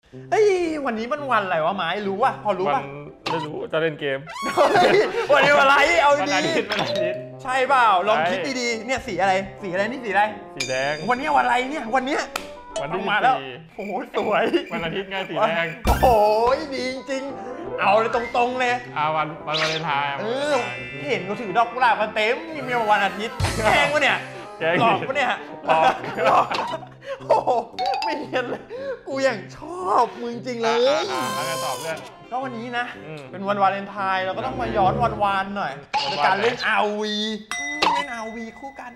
เฮ้ยวันนี้มันวันอะไรวะไม้รู้ป่ะพอรู้ป่ะไม่รู้จะเล่นเกมวันนี้วันอะไรเอาดีวันอาทิตย์ใช่เปล่าลองคิดดีๆเนี่ยสีอะไรนี่สีอะไรสีแดงวันนี้วันอะไรเนี่ยวันเนี้ยวันที่มาแล้วโอ้โหสวยวันอาทิตย์ไงสีแดงโอ้โหดีจริงๆเอาเลยตรงๆเลยวันวาเลนไทน์เห็นเขาถือดอกกุหลาบกันเต็มมีวันอาทิตย์แกงวะเนี่ยหลอกปะเนี่ยหลอกโอ้โหไม่เห็นเลยกูอย่างชอบมึงจริงเลยแล้วไงตอบเนี่ยก็วันนี้นะเป็นวันวาเลนไทน์เราก็ต้องมาย้อนวันหน่อยในการเล่น RV เล่น RV คู่กัน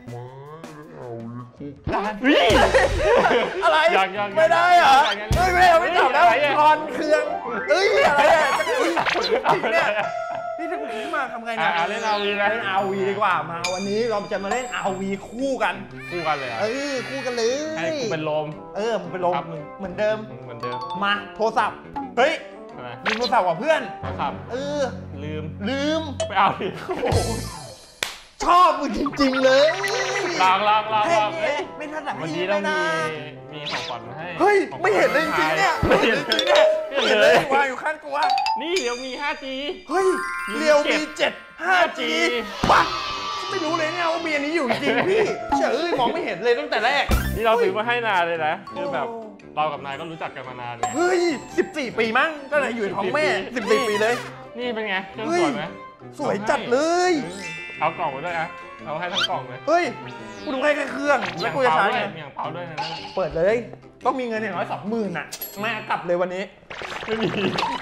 อะไรไม่ได้เหรอไม่จับแล้วคอนเครื่องอะไรเนี่ยนี่ถ้าคุณคิดมาทำไงนะเล่น RV นะเล่น RV ดีกว่ามาวันนี้เราจะมาเล่น RV คู่กันเลยคู่กันเลยให้กูเป็นลมมึงเป็นลมเหมือนเดิมมาโทรศัพท์เฮ้ยลืมโทรศัพท์กับเพื่อนลืมไปเอาดิชอบมึงจริงๆเลยลองไม่ถนัดวันนี้เรามีของขวัญให้เฮ้ยไม่เห็นเลยจริงๆเนี่ยไม่เห็นจริงเนี่ยเลยว่าอยู่ขั้นกลัวนี่เดี๋ยวมี 5G เฮ้ยเรียวมี7 5G ปักไม่รู้เลยเนี่ยว่ามีอันนี้อยู่จริงพี่เฉยมองไม่เห็นเลยตั้งแต่แรกนี่เราซื้อมาให้นานเลยนะคือแบบเรากับนายก็รู้จักกันมานานไงเฮ้ย14 ปีมั้งก็เลยอยู่ท้องแม่14 ปีเลยนี่เป็นไงเครื่องสวยไหมสวยจัดเลยเอากล่องมาด้วยนะเอาให้ทั้งกล่องเลยเฮ้ยกูดูให้แค่เครื่องแล้วกูจะใช้มีอย่างเป๋าด้วยนะเปิดเลยต้องมีเงินอย่างน้อย20,000น่ะแม่กลับเลยวันนี้ไม่มี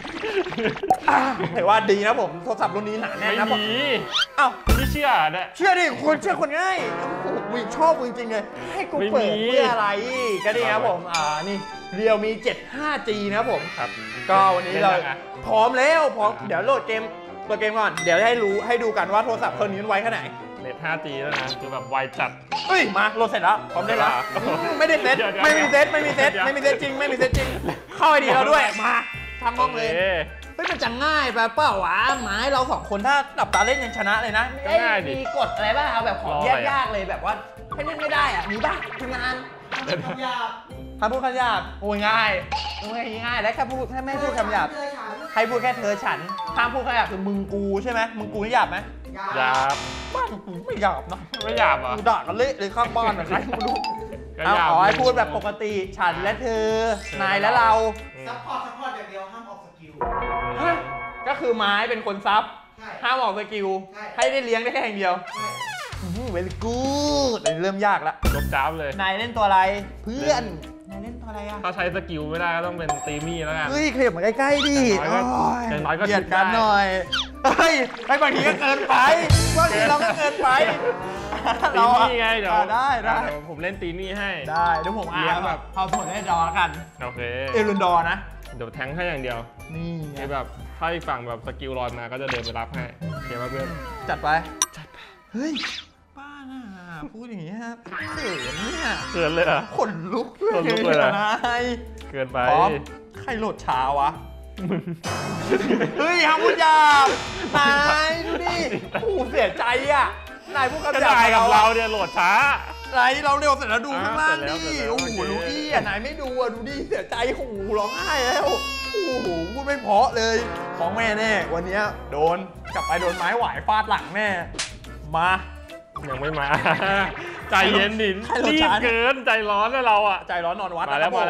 แต่ว่าดีนะผมโทรศัพท์รุ่นนี้หนาแน่นนะไม่มีอ้าวไม่เชื่อเนี่ยเชื่อดิคนเชื่อคนง่ายมึงชอบมึงจริงเลยให้กูเปิดเพื่ออะไรก็ดีครับผมนี่เรียวมี7 5G นะผมก็วันนี้เราพร้อมแล้วเดี๋ยวโหลดเกมก่อนเดี๋ยวให้ดูกันว่าโทรศัพท์เครื่องนี้มันไวแค่ไหนเน็ต 5G แล้วนะคือแบบไวจัดเฮ้ยมาโหลดเสร็จแล้วพร้อมได้แล้วไม่ได้เซ็ตไม่มีเซ็ตจริงเข้าไอดีเราด้วยมาทำห้องเลยเฮ้ยมันจะง่ายไปเปล่าวะไม้เรา2คนถ้าหลับตาเล่นยังชนะเลยนะมีกฎอะไรบ้างเอาแบบของยากๆเลยแบบว่าให้เล่นไม่ได้อ่ะมีบ้างทีมงานทำยากถ้าพูดคำหยาบโอ้ยง่ายแล้วแค่พูดถ้าไม่พูดคำหยาบให้พูดแค่เธอฉันห้ามพูดคำหยาบคือมึงกูใช่ไหมมึงกูนี่หยาบไหมหยาบบ้านกูไม่หยาบนะไม่หยาบอ่ะด่ากันเละเลยข้างบ้านอะใครไม่รู้เอาให้พูดแบบปกติฉันและเธอนายและเราซัพพอร์ตอย่างเดียวห้ามออกสกิลก็คือไม้เป็นคนซับห้ามออกสกิลให้ได้เลี้ยงได้แค่อย่างเดียวเวลี่กูดเริ่มยากแล้วจบจ้าบเลยนายเล่นตัวอะไรเพื่อนนายเล่นตัวอะไรอะถ้าใช้สกิลไม่ได้ก็ต้องเป็นตีมี่แล้วกันเฮ้ยขยับมาใกล้ๆดิน้อยก็เกลียดกันหน่อยเฮ้ยบางทีก็เกินไปบางทีเราก็เกินไปตีมี่ไงเดี๋ยวได้ผมเล่นตีมี่ให้ได้เดี๋ยวผมแบบเอาส่วนให้ดอกันโอเคเอรุนดอนะเดี๋ยวแทงให้อย่างเดียวนี่แบบถ้าอีกฝั่งแบบสกิลลอยมาก็จะเดินไปรับให้เขียนมาเพื่อนจัดไปเฮ้ยป้าน่ะพูดอย่างนี้ครับเขินเนี่ยเกินเลยอ่ะขนลุกเลยนายเกินไปใครโหลดช้าวะเฮ้ยฮัมพูดหยาบนายดูดิโอ้เสียใจอ่ะนายพูดคำหยาบกับเราเนี่ยโหลดช้าไรเราเร็วเสร็จแล้วดูข้างล่างดิโอ้โหรู้อี้อ่ะนายไม่ดูอ่ะดูดิเสียใจโอ้โหร้องไห้แล้วโอ้โหพูดไม่เพราะเลยของแม่แน่วันนี้โดนกลับไปโดนไม้หวายฟาดหลังแม่มายังไม่มาใจเย็นดิรีบเกินใจร้อนเลยเราอ่ะใจร้อนนอนวัดมาแล้ว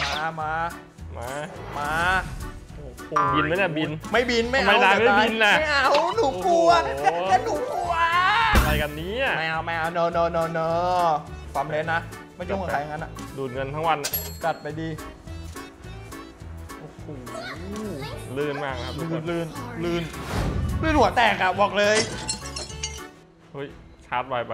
มาบินไหมเนี่ยบินไม่บินไม่เอาไม่บินนะไม่เอาหนูกลัวแค่หนูกลัวอะไรกันนี้ไม่เอา no ความเล่นนะไม่ยุ่งกับใครงั้นอ่ะดูดเงินทั้งวันจัดไปดีโอ้โหลื่นมากครับลื่นหัวแตกอ่ะบอกเลยเฮ้ยชาร์จไวไป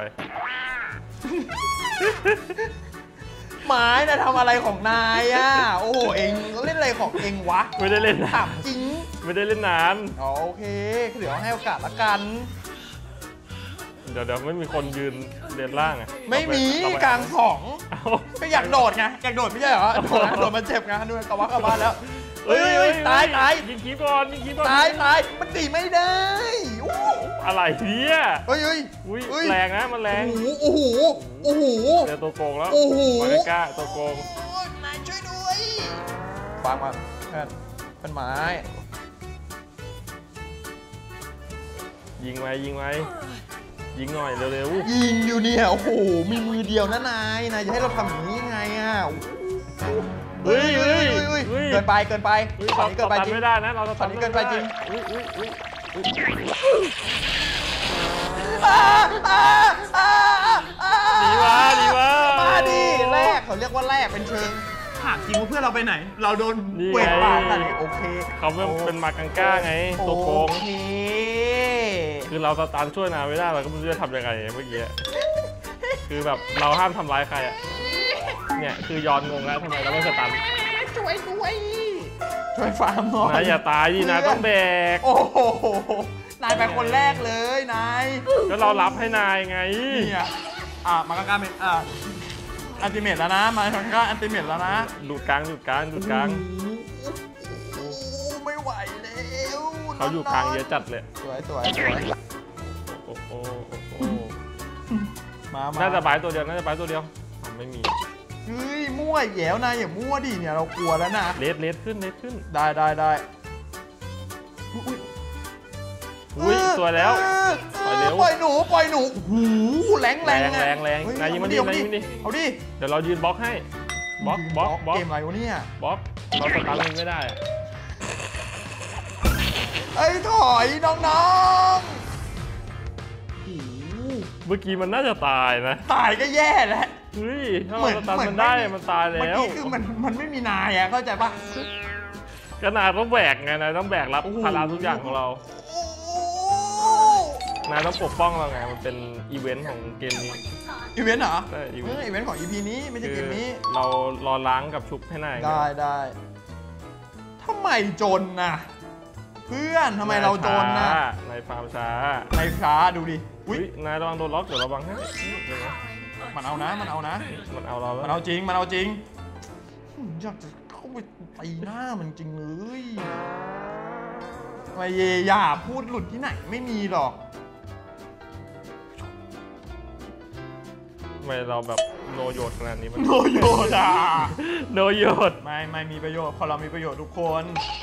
ไม้นะทำอะไรของนายอ่ะโอ้โหเองเล่นอะไรของเองวะไม่ได้เล่นถามจริงไม่ได้เล่นนานโอเคเดี๋ยวให้โอกาสละกันเดี๋ยวไม่มีคนยืนเดินล่างอ่ะไม่มีกลางของก็อยากโดดไงอยากโดดไม่ใช่เหรอโดดมันเจ็บไงดูกระวักกระบาลแล้วเฮ้ยตายยิงคีบก่อนตายมันตีไม่ได้อะไรเนี่ยเฮ้ยแรงนะมันแรงโอ้โหเจอตัวโกงแล้วโอ้โหมาริก้าตัวโกงนายช่วยด้วยฟางมาเป็นไม้ยิงไว้ยิงหน่อยเร็วยิงอยู่เนี่ยโอ้โหมีมือเดียวนะนายจะให้เราทำอย่างนี้ยังไงอ่ะเฮ้ยเกินไปตอนนี้เกินไปจริงไม่ได้นะเราตอนนี้เกินไปจริงดีวะมาดิแรกเขาเรียกว่าแรกเป็นเชิงหากจริงว่าเพื่อนเราไปไหนเราโดนเวทปาดกันโอเคเขาเป็นมากังก้าไงตัวโกงคือเราสตาร์ทช่วยนาไม่ได้เราก็ไม่รู้จะทำยังไงเมื่อกี้คือแบบเราห้ามทำร้ายใครอ่ะเนี่ยคือยอนงงแล้วทำไมเราไม่สตาร์ทช่วยฟาร์มหน่อยนายอย่าตายดินะต้องแบกโอ้โหนายไปคนแรกเลยนายก็เรารับให้นายไงเนี่ยมากังก้าเป็นอันติเมตแล้วนะมากังก้าอันติเมตแล้วนะดูดกลางไม่ไหวแล้วเขาอยู่กลางเยอะจัดเลยสวยโอ้มาน่าจะบายตัวเดียวไม่มีเฮ้ยมั่วแย่วนายอย่ามั่วดิเนี่ยเรากลัวแล้วนะเลสขึ้นได้อุ้ยสวยแล้วปล่อยหนูหูแรงนายยิงมันดิเอาดิเดี๋ยวเรายืนบล็อกให้บล็อกเกมอะไรวะเนี่ยบล็อกเราสตาร์ทไม่ได้ถอยน้องเมื่อกี้มันน่าจะตายนะตายก็แย่แล้วเฮ้ยถ้าเราสตาร์ทมันได้มันตายแล้วเมื่อกี้คือมันไม่มีนายอ่ะเข้าใจปะก็นายต้องแบกไงนายต้องแบกรับภาระทุกอย่างของเรานายต้องปกป้องเราไงมันเป็นอีเวนต์ของเกมนี้อีเวนต์เหรอใช่อีเวนต์ของ EP นี้ไม่ใช่เกมนี้เรารอล้างกับชุบให้นายได้ทำไมจนนะเพื่อนทำไมเราจนนะนายฟาร์มช้าดูดิอุ้ยนายระวังโดนล็อกเดี๋ยวระวังให้มันเอานะมันเอาเรามันเอาจริงอยากจะเข้าไปตีหน้ามันจริงเลยไม่อย่าพูดหลุดที่ไหนไม่มีหรอกทำไมเราแบบโนโยดขนาดนี้มันโนโยดโนโยดไม่มีประโยชน์พอเรามีประโยชน์ทุกคน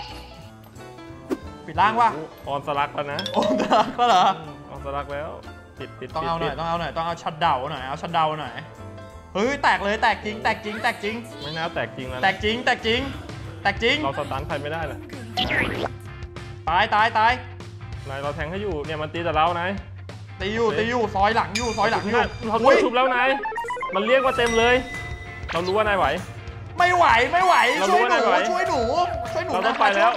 ปิดล่างวะออนสลักแล้วนะออนสลักก็เหรอออนสลักแล้วปิดต้องเอาหน่อยต้องเอาชัดเดาหน่อยเฮ้ยแตกเลยแตกจริงไม่น่าแตกจริงแล้วแตกจริงเราสตันใครไม่ได้เลยตายนายเราแทงให้อยู่เนี่ยมันตีแต่เรานายตีอยู่ซอยหลังอยู่เราทุบแล้วนายมันเรียกว่าเต็มเลยเรารู้ว่านายไหวไม่ไหวช่วยหนูเราต้องไปแล้ว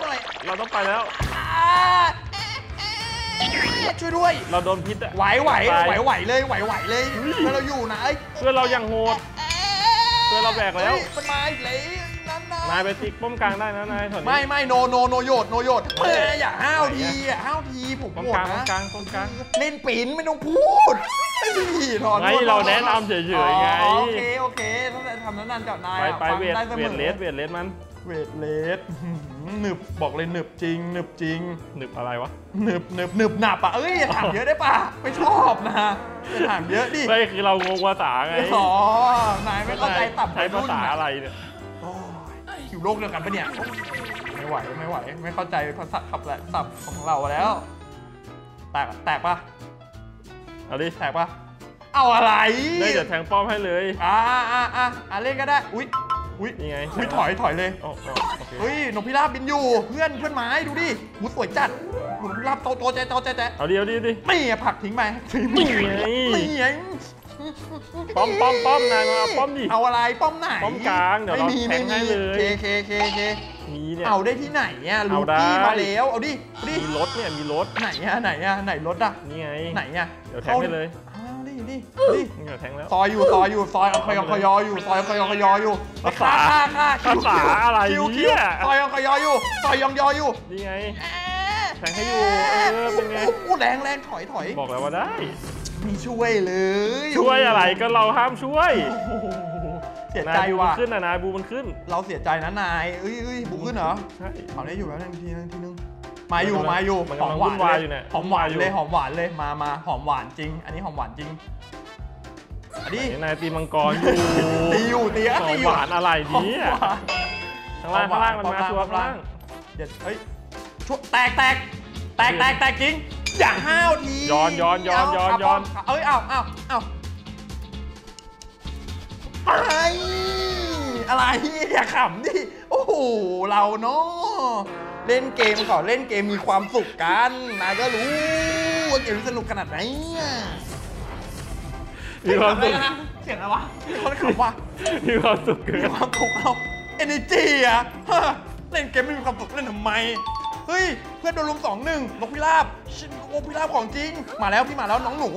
ช่วยด้วยเราโดนพิษอะไหวเลยเราอยู่นะเพื่อนเรายังโหดเพื่อนเราแบกแล้วมันมาอีกเลยนายไปติ๊กป้อมกลางได้นะนายไม่โนโยดอย่าห้าวทีผมป้อมกลางเล่นปีนไม่ต้องพูดไงเราแนะนำเฉยๆไงโอเคต้องทำนั้นกับนายไปเวทมันเวทเลสหนึบบอกเลยหนึบจริงหนึบอะไรวะหนึบหนับอ่ะอย่าถามเยอะได้ป่ะไม่ชอบนะอย่าถามเยอะดิไม่คือเรางงภาษาไงนายไม่เข้าใจต่ำใช้ภาษาอะไรเนี่ยอยู่โลกเดียวกันปะเนี่ยไม่ไหวไม่เข้าใจภาษาขับแหละศัพท์ของเราแล้วแตกปะเอาดิแตกปะเอาอะไรได้จะแทงป้อมให้เลยเล่นก็ได้อุ้ยยังไงถอยเลยเฮ้ยนกพิราบบินอยู่เพื่อนไม้ดูดิหูสวยจัดนกพิราบโตใจเอาดิไม่ผักทิ้งไปนี่ไงป้อมนายมาป้อมดิเอาอะไรป้อมไหนป้อมกลางเดี๋ยวเราแทงให้เลยเคมีเนี่ยเอาได้ที่ไหนเนี่ยลูกี้มาแล้วเอาดิมีรถไหนรถอ่ะนี่ไงไหนอ่ะเดี๋ยวแทงให้เลยดิแทงแล้วซอยอยู่ซอยคอยอยู่ซอยอยู่ภาษาอะไรเนี่ยซอยยออยู่ซอยยออยู่นี่ไงแทงให้อยู่เป็นไงแรงถอยบอกแล้วว่าได้ไม่ช่วยเลยช่วยอะไรก็เราห้ามช่วยเสียใจว่ะขึ้นนะนายบูมันขึ้นเราเสียใจนะนายบูขึ้นเหรอใช่เอาได้อยู่แล้วทีนึงมาอยู่หอมหวานเลยหอมหวานเลยมาหอมหวานจริงอันนี้หอมหวานจริงนายตีมังกรอยู่ตีหอมหวานอะไรนี้ข้างล่างมันมาชัวร์ข้างล่างเดี๋ยวเฮ้ยชัวร์แตกจริงอย่างห้าวทีย้อนเอ้ยเอาอะไรอย่าขำดิโอ้โหเราเนาะเล่นเกมก่อนเล่นเกมมีความสุขกันนายก็รู้ว่าเกมสนุกขนาดไหนมีความสุขเสียงอะไรวะมีคนขำว่ะมีความสุขเกินมีความสุขเอาenergy อะเล่นเกมไม่มีความสุขเล่นทำไมเฮ้ยเพื่อนโดนลุม2-1นกพิราบนกพิราบของจริงมาแล้วพี่มาแล้วน้องหนู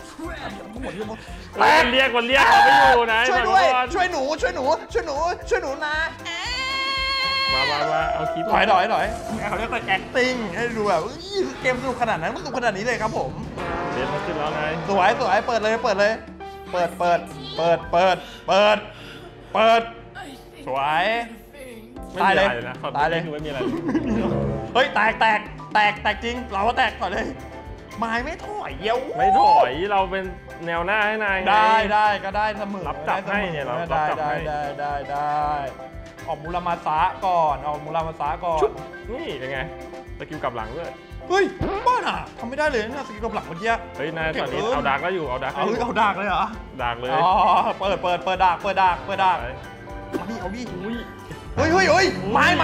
มันเรียกเราไม่อยู่นะช่วยด้วยช่วยหนูนะมาเอาคลิปถอยเขาเรียกว่า acting ให้ดูแบบเกมสนุกขนาดนั้นมันสนุกขนาดนี้เลยครับผมเล่นมาขึ้นแล้วไงสวยเปิดเลยเปิดสวยตายเลยไม่มีอะไรเฮ้ยแตกจริงเราก็แตกก่อนเลยไม้ไม่ถอยเยี่ยวไม่ถอยเราเป็นแนวหน้าให้นายได้ก็ได้เสมอรับจับให้เนี่ยเราได้ออกมูลมาซาก่อนนี่เป็นไงสกิลกลับหลังด้วยเฮ้ยบ้าน่ะทำไม่ได้เลยนะสกิลกลับหลังเมื่อกี้เฮ้ยนายตอนนี้เอาดาร์กแล้วอยู่เอาดาร์กเลยเหรอดาร์กเลยอ๋อเปิดดาร์กเอาดิเฮ้ยไม้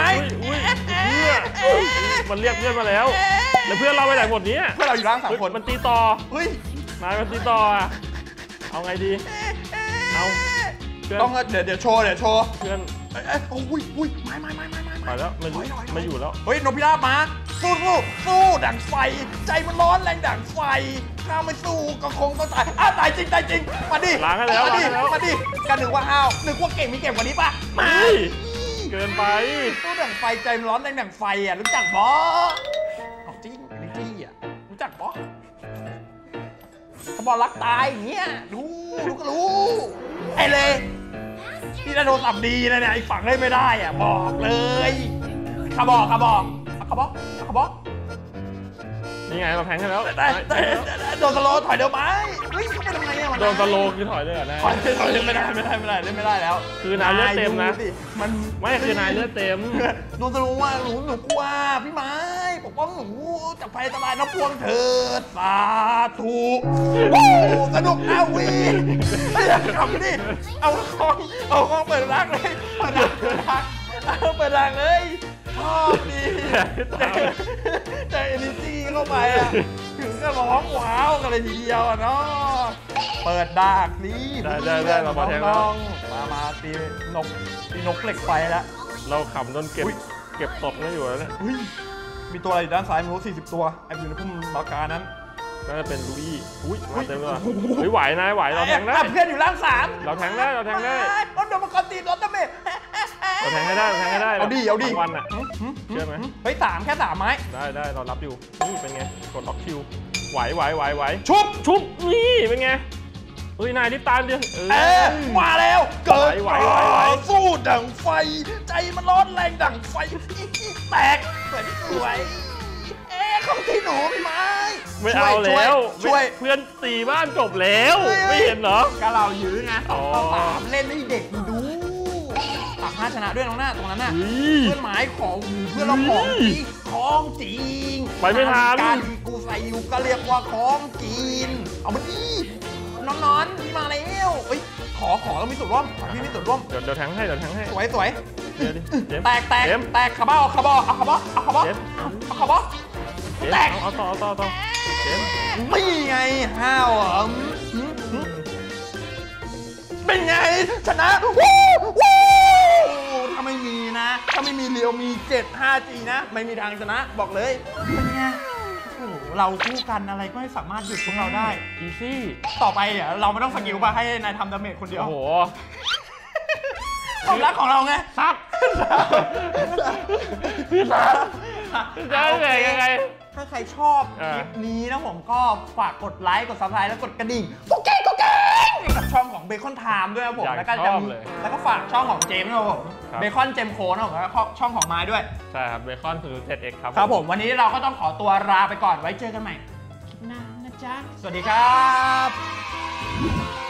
มันเรียกเพื่อนมาแล้วเพื่อนเราไปไหนหมดนี้เพื่อนเราอยู่ล่าง3 คนมันตีต่อเฮ้ยนายมันตีต่อเอาไงดีเอาต้องเดี๋ยวโชว์เพื่อนโอ้ยไม้ไปแล้วไม่อยู่แล้วเฮ้ยนกพิราบมาสู้ดั่งไฟใจมันร้อนแรงดั่งไฟถ้าไม่สู้ก็คงต้องตายตายจริงมาดิล้างให้แล้วมาดิกันนึกว่านึกว่าเก่งมีเก่งกว่านี้ป่ะมาเกินไปสู้ดั่งไฟใจมันร้อนแรงดั่งไฟอ่ะรู้จักบอของจริงนี่อ่ะรู้จักบอเขาบอกรักตายอย่างเงี้ยดูก็รู้ไอ้เลยที่โทรศัพท์ดีนะเนี่ยไอ้ฝั่งเล่นไม่ได้อ่ะบอกเลยขบอกนี่ไงเราแทงกันแล้วโดนสโลว์ถอยเดี๋ยวไหมเฮ้ยเขาไปทำไงอ่ะโดนสโลว์คือถอยเลยเหรอถอยเล่นไม่ได้เล่นไม่ได้แล้วคือนายเลือดเต็มนะมันไม่คือนายเลือดเต็มโดนสโลว์ว่าหนูกลัวพี่ไม้ปกป้องหนูจากภัยอันตรายน้ำพวงเถิดสาธุสนุกเอาวีขำดิเอาของเปิดรักเลยเปิดรักเลยชอบดีใจเอเนจีเข้าไปอ่ะถึงก็ร้องว้าวกันเลยทีเดียวเนาะเปิดดากนี่ได้เรามาแทงแล้วมาตีนกเหล็กไฟแล้วเราขำจนเก็บตดไม่อยู่แล้วเนี่ยมีตัวอะไรอยู่ด้านซ้ายไม่รู้40 ตัวแอบอยู่ในพุ่มล็อกกานั้นน่าจะเป็นลุยมาเต็มเลยไหวนะเราแทงได้เพื่อนอยู่ล่าง3 เราแทงได้โดนมังกรตีรถตะเมะเราแทงให้ได้เอาดิวันอ่ะเชื่อไหมเฮ้ย3แค่3ไม้ได้เรารับอยู่นี่เป็นไงกดล็อกคิวไหวชุบนี่เป็นไงเฮ้ยนายรีบตามดิมาแล้วเกิดสู้ดั่งไฟใจมันร้อนแรงดั่งไฟแตกสวยของที่หนูพี่ไม้ไม่เอาแล้วช่วยเพื่อนตีบ้านจบแล้วไม่เห็นเหรอก็เรายื้อไง3เล่นให้เด็กดู5ชนะด้วยน้องหน้าตรงนั้นน่ะเพื่อนหมายของเพื่อนเราของจริงไปไม่ทันการกูใส่อยู่ก็เรียกว่าของกินเอามันดีนอนพี่มาแล้วเฮ้ยขอต้องมีส่วนร่วมพี่มีส่วนร่วมเดี๋ยวแทงให้สวยแตกคาร์บเอาคาร์บแตกเอาต่อไม่ไงห้าวเป็นไงชนะถ้าไม่มีนะถ้าไม่มีเรียวมี7 5G นะไม่มีทางชนะบอกเลยเป็นไงเราคู่กันอะไรก็ไม่สามารถหยุดพวกเราได้อีซี่ต่อไปเราไม่ต้องสกิลมาให้นายทำดาเมจคนเดียวโอ้โหความรักของเราไงซับได้ยังไงถ้าใครชอบคลิปนี้นะผมก็ฝากกดไลค์กดซับสไครต์แล้วกดกระดิ่งก็แก้กับช่องของเบคอนไทม์ด้วยนะผมแล้วก็ฝากช่องของเจมส์นะผมเบคอนเจมโคนะผมแล้วก็ช่องของไม้ด้วยใช่ครับเบคอน07X ครับผมวันนี้เราก็ต้องขอตัวลาไปก่อนไว้เจอกันใหม่คลิปหน้านะจ๊ะสวัสดีครับ